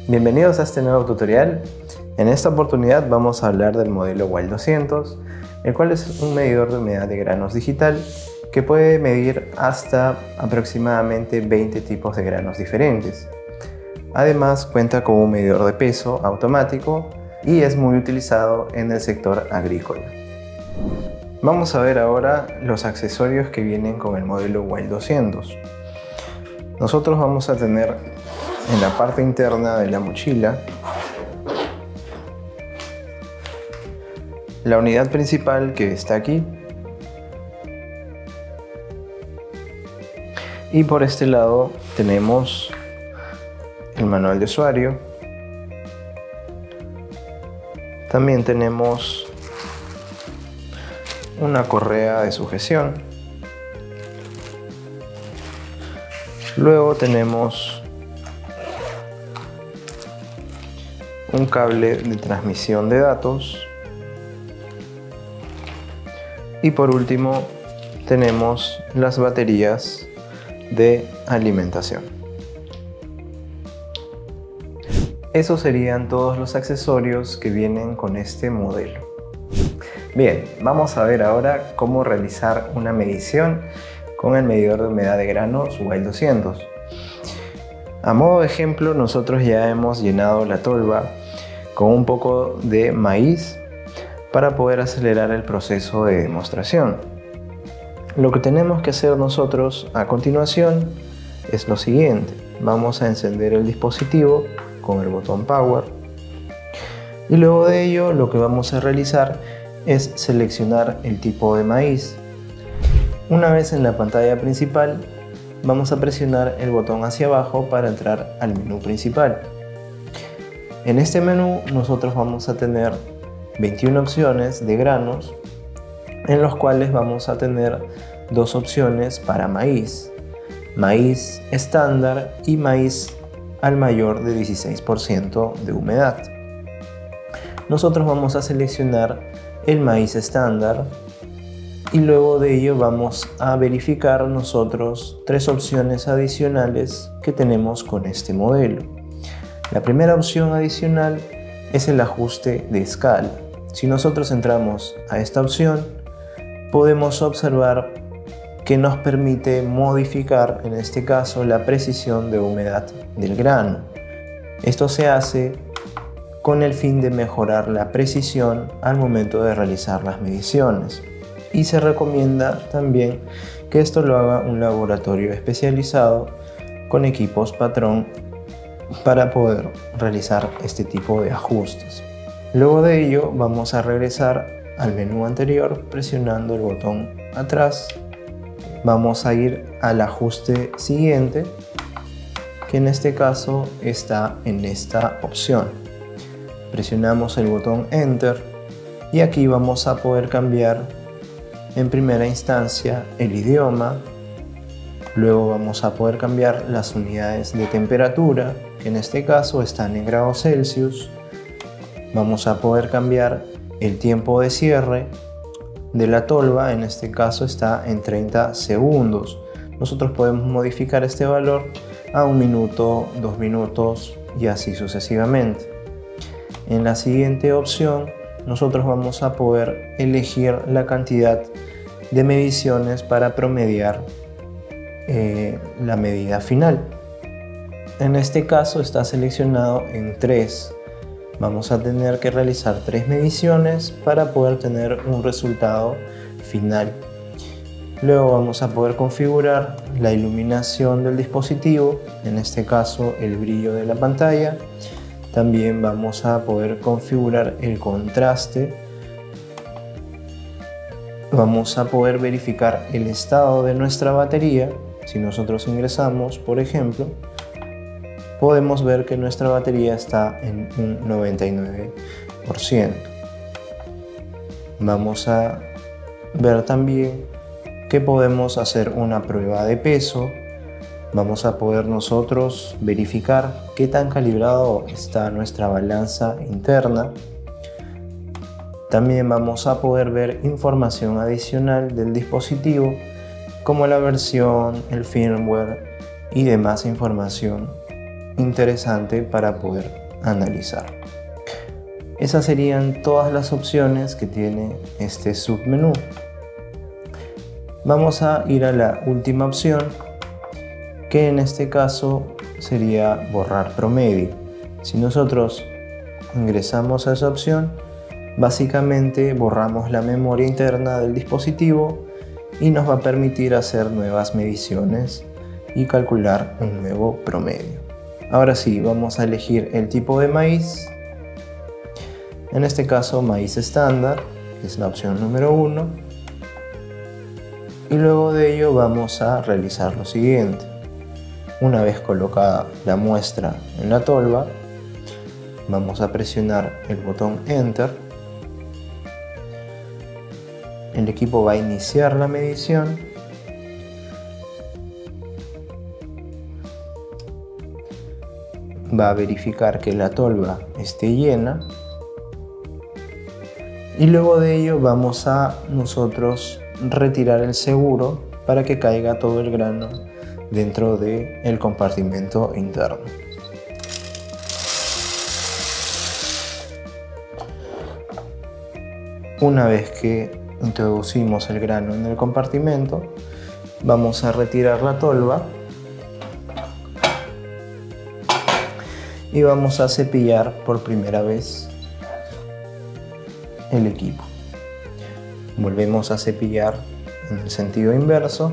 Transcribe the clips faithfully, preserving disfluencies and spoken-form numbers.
Bienvenidos a este nuevo tutorial. En esta oportunidad vamos a hablar del modelo Wild doscientos, el cual es un medidor de humedad de granos digital que puede medir hasta aproximadamente veinte tipos de granos diferentes. Además cuenta con un medidor de peso automático y es muy utilizado en el sector agrícola. Vamos a ver ahora los accesorios que vienen con el modelo Wild doscientos. Nosotros vamos a tener en la parte interna de la mochila la unidad principal, que está aquí, y por este lado tenemos el manual de usuario. También tenemos una correa de sujeción. Luego tenemos un cable de transmisión de datos. Y por último tenemos las baterías de alimentación. Esos serían todos los accesorios que vienen con este modelo. Bien, vamos a ver ahora cómo realizar una medición con el medidor de humedad de granos Wild doscientos. A modo de ejemplo, nosotros ya hemos llenado la tolva con un poco de maíz para poder acelerar el proceso de demostración. Lo que tenemos que hacer nosotros a continuación es lo siguiente. Vamos a encender el dispositivo con el botón Power y luego de ello lo que vamos a realizar es seleccionar el tipo de maíz. Una vez en la pantalla principal, vamos a presionar el botón hacia abajo para entrar al menú principal. En este menú nosotros vamos a tener veintiuna opciones de granos, en los cuales vamos a tener dos opciones para maíz: maíz estándar y maíz al mayor de dieciséis por ciento de humedad. Nosotros vamos a seleccionar el maíz estándar y luego de ello vamos a verificar nosotros tres opciones adicionales que tenemos con este modelo. La primera opción adicional es el ajuste de escala. Si nosotros entramos a esta opción, podemos observar que nos permite modificar, en este caso, la precisión de humedad del grano. Esto se hace con el fin de mejorar la precisión al momento de realizar las mediciones. Y se recomienda también que esto lo haga un laboratorio especializado con equipos patrón para poder realizar este tipo de ajustes. Luego de ello vamos a regresar al menú anterior presionando el botón atrás. Vamos a ir al ajuste siguiente, que en este caso está en esta opción. Presionamos el botón Enter y aquí vamos a poder cambiar en primera instancia el idioma. Luego vamos a poder cambiar las unidades de temperatura, que en este caso están en grados Celsius. Vamos a poder cambiar el tiempo de cierre de la tolva, en este caso está en treinta segundos. Nosotros podemos modificar este valor a un minuto, dos minutos y así sucesivamente. En la siguiente opción nosotros vamos a poder elegir la cantidad de mediciones para promediar eh, la medida final. En este caso está seleccionado en tres. Vamos a tener que realizar tres mediciones para poder tener un resultado final. Luego vamos a poder configurar la iluminación del dispositivo, en este caso el brillo de la pantalla. También vamos a poder configurar el contraste. Vamos a poder verificar el estado de nuestra batería. Si nosotros ingresamos, por ejemplo, podemos ver que nuestra batería está en un noventa y nueve por ciento. Vamos a ver también que podemos hacer una prueba de peso. Vamos a poder nosotros verificar qué tan calibrado está nuestra balanza interna. También vamos a poder ver información adicional del dispositivo, como la versión, el firmware y demás información interesante para poder analizar. Esas serían todas las opciones que tiene este submenú. Vamos a ir a la última opción, que en este caso sería borrar promedio. Si nosotros ingresamos a esa opción, básicamente borramos la memoria interna del dispositivo y nos va a permitir hacer nuevas mediciones y calcular un nuevo promedio. Ahora sí, vamos a elegir el tipo de maíz. En este caso, maíz estándar, que es la opción número uno. Y luego de ello vamos a realizar lo siguiente. Una vez colocada la muestra en la tolva, vamos a presionar el botón Enter. El equipo va a iniciar la medición. Va a verificar que la tolva esté llena. Y luego de ello vamos a nosotros retirar el seguro para que caiga todo el grano dentro del compartimento interno. Una vez que introducimos el grano en el compartimento, vamos a retirar la tolva y vamos a cepillar por primera vez el equipo. Volvemos a cepillar en el sentido inverso.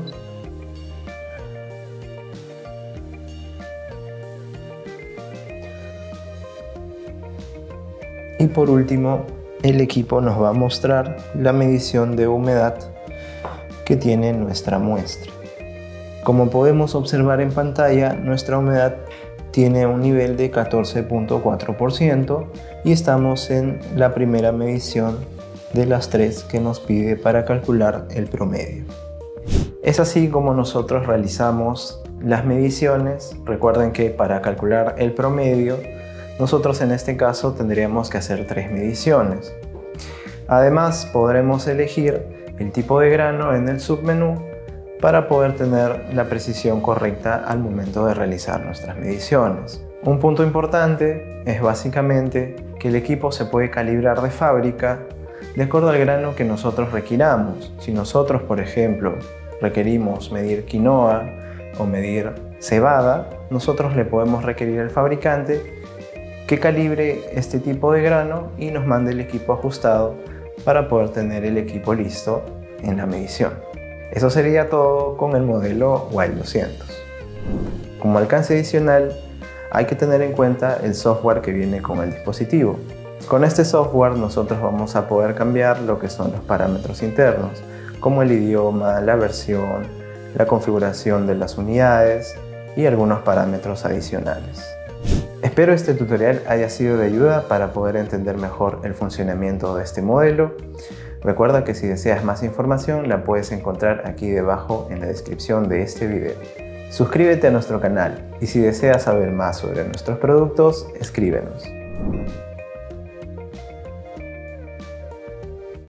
Y por último, el equipo nos va a mostrar la medición de humedad que tiene nuestra muestra. Como podemos observar en pantalla, nuestra humedad tiene un nivel de catorce punto cuatro por ciento y estamos en la primera medición de las tres que nos pide para calcular el promedio. Es así como nosotros realizamos las mediciones. Recuerden que para calcular el promedio, nosotros en este caso tendríamos que hacer tres mediciones. Además, podremos elegir el tipo de grano en el submenú para poder tener la precisión correcta al momento de realizar nuestras mediciones. Un punto importante es básicamente que el equipo se puede calibrar de fábrica de acuerdo al grano que nosotros requiramos. Si nosotros, por ejemplo, requerimos medir quinoa o medir cebada, nosotros le podemos requerir al fabricante que calibre este tipo de grano y nos mande el equipo ajustado para poder tener el equipo listo en la medición. Eso sería todo con el modelo Wild doscientos. Como alcance adicional, hay que tener en cuenta el software que viene con el dispositivo. Con este software nosotros vamos a poder cambiar lo que son los parámetros internos, como el idioma, la versión, la configuración de las unidades y algunos parámetros adicionales. Espero este tutorial haya sido de ayuda para poder entender mejor el funcionamiento de este modelo. Recuerda que si deseas más información la puedes encontrar aquí debajo en la descripción de este video. Suscríbete a nuestro canal y si deseas saber más sobre nuestros productos, escríbenos.